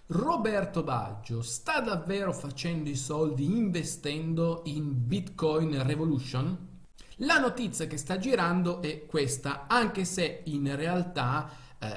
Roberto Baggio sta davvero facendo i soldi investendo in Bitcoin Revolution? La notizia che sta girando è questa, anche se in realtà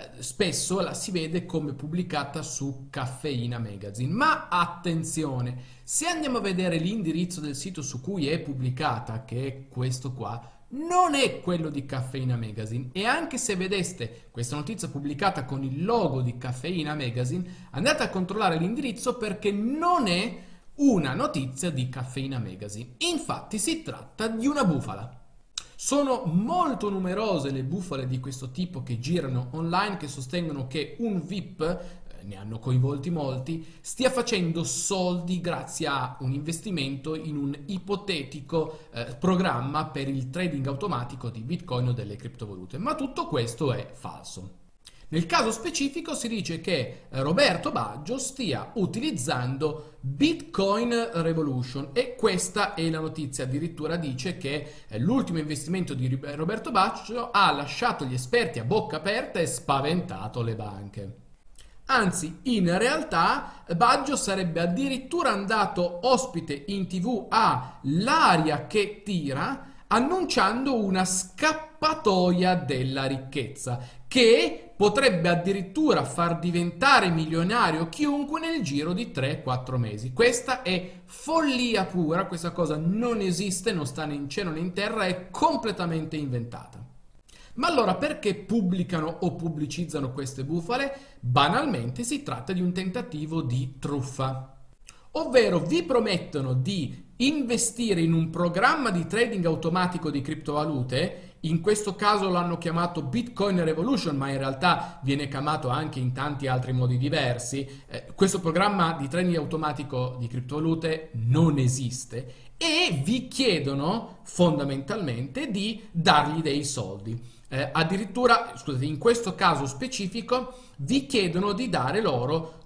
spesso la si vede come pubblicata su Caffeina Magazine. Ma attenzione, se andiamo a vedere l'indirizzo del sito su cui è pubblicata, che è questo qua, non è quello di Caffeina Magazine, e anche se vedeste questa notizia pubblicata con il logo di Caffeina Magazine, andate a controllare l'indirizzo perché non è una notizia di Caffeina Magazine. Infatti si tratta di una bufala. Sono molto numerose le bufale di questo tipo che girano online, che sostengono che un VIP, ne hanno coinvolti molti, stia facendo soldi grazie a un investimento in un ipotetico programma per il trading automatico di Bitcoin o delle criptovalute. Ma tutto questo è falso. Nel caso specifico si dice che Roberto Baggio stia utilizzando Bitcoin Revolution, e questa è la notizia. Addirittura dice che l'ultimo investimento di Roberto Baggio ha lasciato gli esperti a bocca aperta e spaventato le banche. Anzi, in realtà Baggio sarebbe addirittura andato ospite in TV a L'aria che tira, annunciando una scappatoia della ricchezza che potrebbe addirittura far diventare milionario chiunque nel giro di 3-4 mesi. Questa è follia pura, questa cosa non esiste, non sta né in cielo né in terra, è completamente inventata. Ma allora perché pubblicano o pubblicizzano queste bufale? Banalmente si tratta di un tentativo di truffa. Ovvero vi promettono di investire in un programma di trading automatico di criptovalute, in questo caso l'hanno chiamato Bitcoin Revolution, ma in realtà viene chiamato anche in tanti altri modi diversi. Questo programma di trading automatico di criptovalute non esiste e vi chiedono fondamentalmente di dargli dei soldi. Addirittura, scusate, in questo caso specifico vi chiedono di dare loro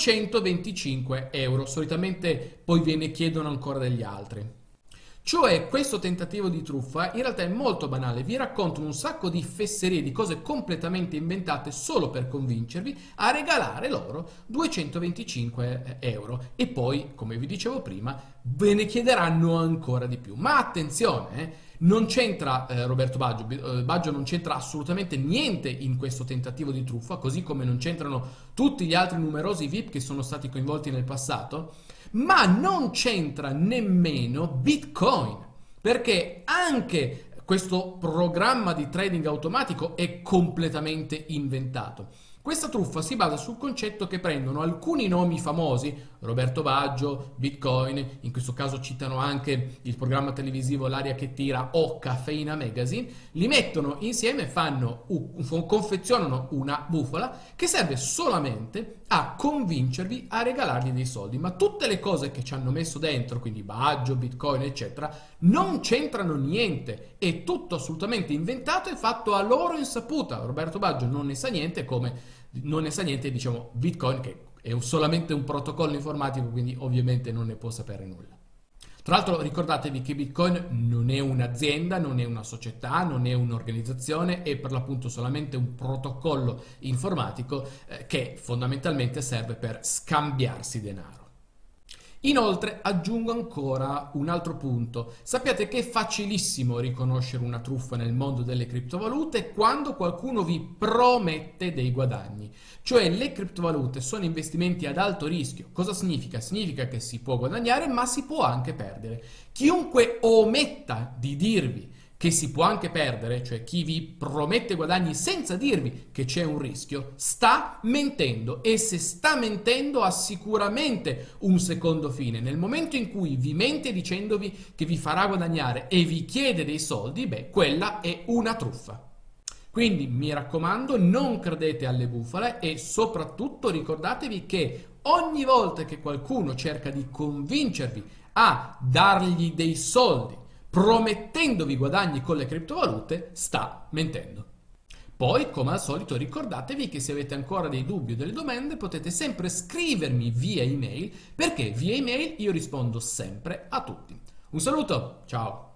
225 euro, solitamente poi ve ne chiedono ancora degli altri. Cioè, questo tentativo di truffa in realtà è molto banale, vi raccontano un sacco di fesserie, di cose completamente inventate solo per convincervi a regalare loro 225 euro, e poi, come vi dicevo prima, ve ne chiederanno ancora di più. Ma attenzione, non c'entra Roberto Baggio. Baggio non c'entra assolutamente niente in questo tentativo di truffa, così come non c'entrano tutti gli altri numerosi VIP che sono stati coinvolti nel passato, ma non c'entra nemmeno Bitcoin, perché anche questo programma di trading automatico è completamente inventato. Questa truffa si basa sul concetto che prendono alcuni nomi famosi, Roberto Baggio, Bitcoin, in questo caso citano anche il programma televisivo L'aria che tira o Caffeina Magazine, li mettono insieme, confezionano una bufala che serve solamente a convincervi a regalargli dei soldi. Ma tutte le cose che ci hanno messo dentro, quindi Baggio, Bitcoin, eccetera, non c'entrano niente, è tutto assolutamente inventato e fatto a loro insaputa. Roberto Baggio non ne sa niente, come non ne sa niente, diciamo, Bitcoin, che è solamente un protocollo informatico, quindi ovviamente non ne può sapere nulla. Tra l'altro ricordatevi che Bitcoin non è un'azienda, non è una società, non è un'organizzazione, è per l'appunto solamente un protocollo informatico che fondamentalmente serve per scambiarsi denaro. Inoltre aggiungo ancora un altro punto. Sappiate che è facilissimo riconoscere una truffa nel mondo delle criptovalute quando qualcuno vi promette dei guadagni. Cioè, le criptovalute sono investimenti ad alto rischio. Cosa significa? Significa che si può guadagnare, ma si può anche perdere. Chiunque ometta di dirvi che si può anche perdere, cioè chi vi promette guadagni senza dirvi che c'è un rischio, sta mentendo, e se sta mentendo ha sicuramente un secondo fine. Nel momento in cui vi mente dicendovi che vi farà guadagnare e vi chiede dei soldi, beh, quella è una truffa. Quindi mi raccomando, non credete alle bufale e soprattutto ricordatevi che ogni volta che qualcuno cerca di convincervi a dargli dei soldi promettendovi guadagni con le criptovalute, sta mentendo. Poi, come al solito, ricordatevi che se avete ancora dei dubbi o delle domande potete sempre scrivermi via email, perché via email io rispondo sempre a tutti. Un saluto, ciao!